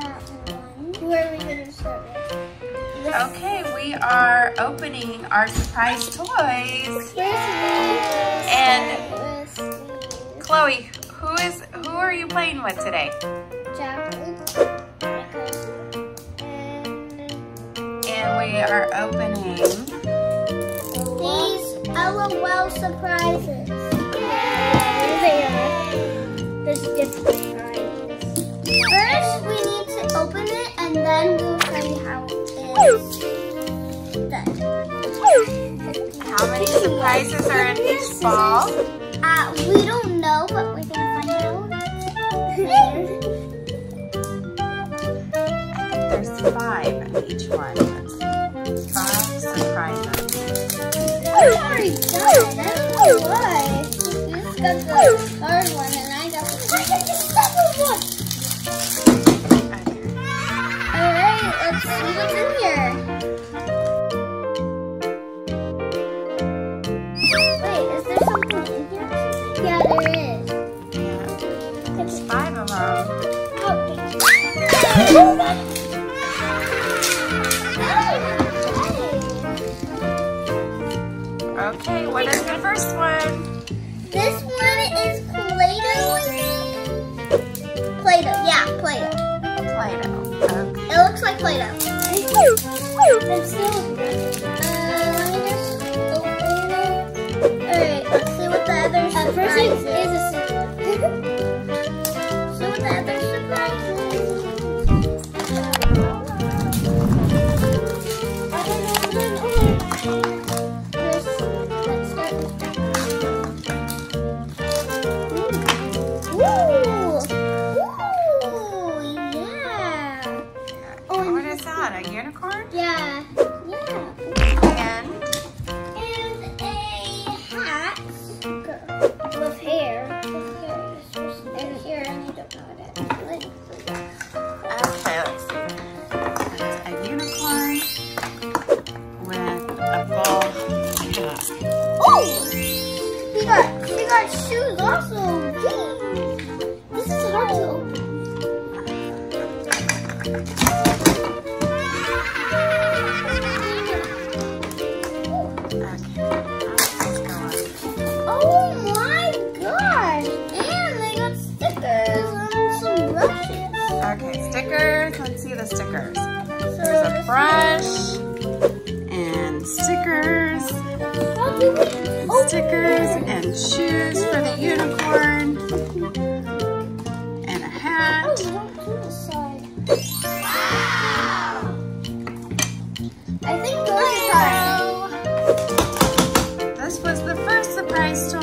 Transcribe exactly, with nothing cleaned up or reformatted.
that one. Who are we going to start with? Okay, we are opening our surprise toys. And Chloe, who is who are you playing with today? Jacqueline. And we are opening these LOL surprises. There they are. There's different kinds. First, we need to open it, and then we'll show you how it is done. How many surprises are in each ball? Uh, we don't know, but we're gonna find out. I think there's five in each one. Five surprises. Oh my god, I don't know why. You just got the hard one and I got the I got the second one! Alright, let's see what's in here. Wait, is there something in here? Yeah, there is. Yeah. There's five of them. Okay, what is the first one? This one is Play-Doh, I think. Play-Doh, yeah, Play-Doh. Play-Doh. Okay. It looks like Play-Doh. It's so good. Uh, let me just open it. Alright, let's see what the other surprise is. is a secret. See what the other surprise is. A unicorn? Yeah. Yeah. And? And a hat with hair. With hair. And here, and you don't know what it is. Okay, let's see. It's a unicorn with a ball hat. Oh! We got, we got shoes also. Yay. This is hard to open. Oh my gosh! And they got stickers and some brushes. Okay, stickers. Let's see the stickers. So There's a brush and stickers. Oh, Stickers and shoes for the unicorn. And a hat. Oh, don't do this side. Wow! I think those are. This was the first surprise toy.